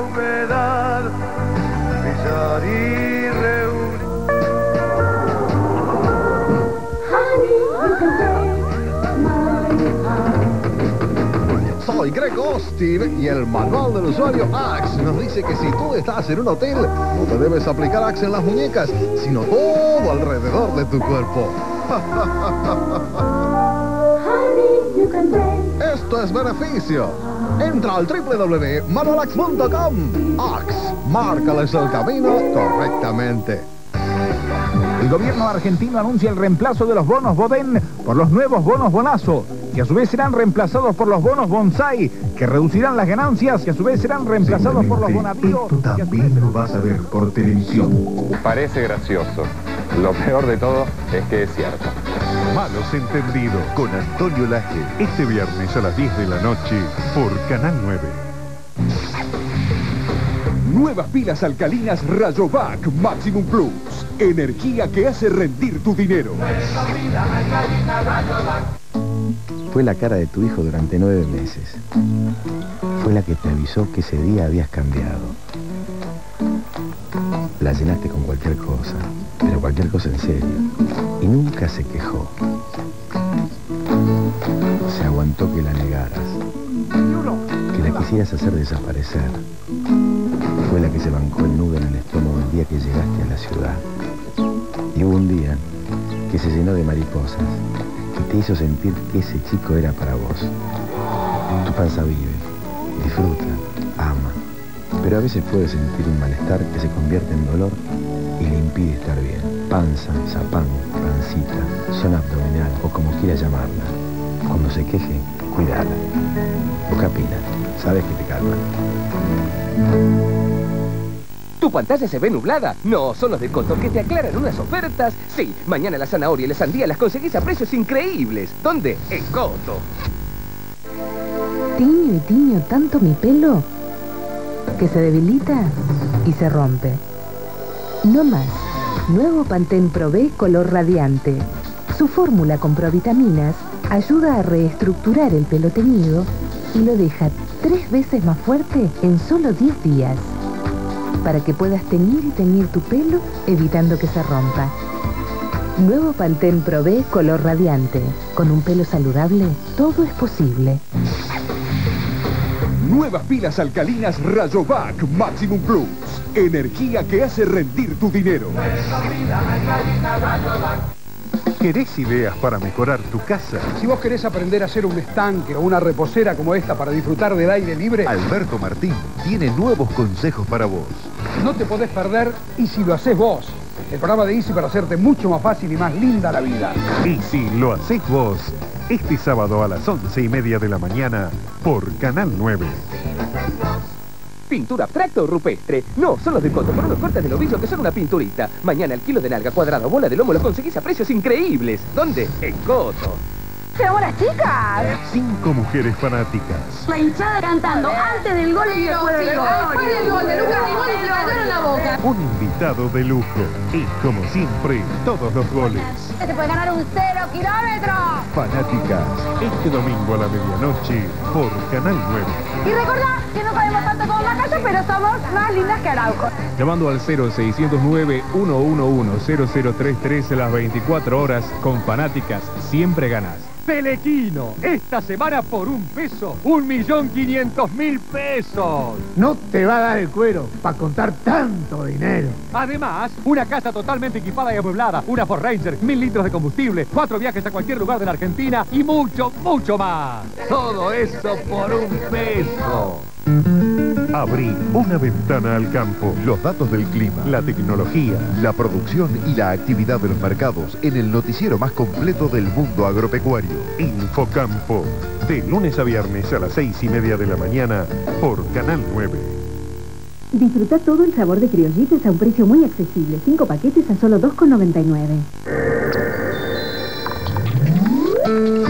humedad, brillar y reunir. Soy Greg Austin y el manual del usuario Axe nos dice que si tú estás en un hotel, no te debes aplicar Axe en las muñecas, sino todo alrededor de tu cuerpo. Esto es beneficio. Entra al www.manualaxe.com. Axe, márcales el camino correctamente. El gobierno argentino anuncia el reemplazo de los bonos Bodén por los nuevos bonos Bonazo, que a su vez serán reemplazados por los bonos Bonsai, que reducirán las ganancias, y a su vez serán reemplazados por los Bonavío. Esto también lo vas a ver por televisión. Parece gracioso. Lo peor de todo es que es cierto. Malos Entendidos con Antonio Laje, este viernes a las 10 de la noche por Canal 9. Nuevas pilas alcalinas Rayovac Maximum Plus. Energía que hace rendir tu dinero. Fue la cara de tu hijo durante 9 meses. Fue la que te avisó que ese día habías cambiado. La llenaste con cualquier cosa, pero cualquier cosa en serio. Y nunca se quejó. Se aguantó que la negaras, que la quisieras hacer desaparecer. Fue la que se bancó el nudo en el estómago el día que llegaste a la ciudad. Y hubo un día que se llenó de mariposas y te hizo sentir que ese chico era para vos. Tu panza vive, disfruta, ama, pero a veces puede sentir un malestar que se convierte en dolor y le impide estar bien. Panza, zapán, pancita, zona abdominal o como quieras llamarla. Cuando se queje, cuidala. Buscapina, sabes que te calma. ¿Tu pantalla se ve nublada? No, son los de Coto que te aclaran unas ofertas. Sí, mañana la zanahoria y la sandía las conseguís a precios increíbles. ¿Dónde? En Coto. Tiño y tiño tanto mi pelo que se debilita y se rompe. No más. Nuevo Pantene Pro B color radiante. Su fórmula con provitaminas ayuda a reestructurar el pelo teñido y lo deja 3 veces más fuerte en solo 10 días. Para que puedas teñir y teñir tu pelo evitando que se rompa. Nuevo Pantene Pro B color radiante. Con un pelo saludable, todo es posible. Nuevas pilas alcalinas Rayovac Maximum Plus. Energía que hace rendir tu dinero. ¿Querés ideas para mejorar tu casa? Si vos querés aprender a hacer un estanque o una reposera como esta para disfrutar del aire libre, Alberto Martín tiene nuevos consejos para vos. no te podés perder Y si lo hacés vos. El programa de Easy para hacerte mucho más fácil y más linda la vida. Y si lo hacés vos, este sábado a las 11:30 de la mañana por Canal 9. ¿Pintura abstracta o rupestre? No, son los de Coto por unos cortes del ovillo que son una pinturita. Mañana el kilo de nalga, cuadrado o bola de lomo lo conseguís a precios increíbles. ¿Dónde? En Coto. ¡Pero buenas chicas! 5 mujeres fanáticas. La hinchada cantando antes del gol y después del gol. Después del gol de Lucas Limón y se le cayeron la boca. Un invitado de lujo. Y como siempre, todos los goles. Se puede ganar un 0 kilómetro. Fanáticas. Este domingo a la medianoche por Canal 9. Y recordá que no sabemos tanto como Macayo, pero somos más lindas que Araujo. Llamando al 0609-111-0033 a las 24 horas con Fanáticas, siempre ganas. Telequino, esta semana por $1, 1.500.000 pesos. No te va a dar el cuero para contar tanto dinero. Además, una casa totalmente equipada y amueblada, una Ford Ranger, 1.000 litros de combustible, 4 viajes a cualquier lugar de la Argentina y mucho, mucho más. Todo eso por $1. Abrí una ventana al campo. Los datos del clima, la tecnología, la producción y la actividad de los mercados en el noticiero más completo del mundo agropecuario. Infocampo. De lunes a viernes a las 6:30 de la mañana por Canal 9. Disfruta todo el sabor de criollitos a un precio muy accesible. 5 paquetes a solo $2,99.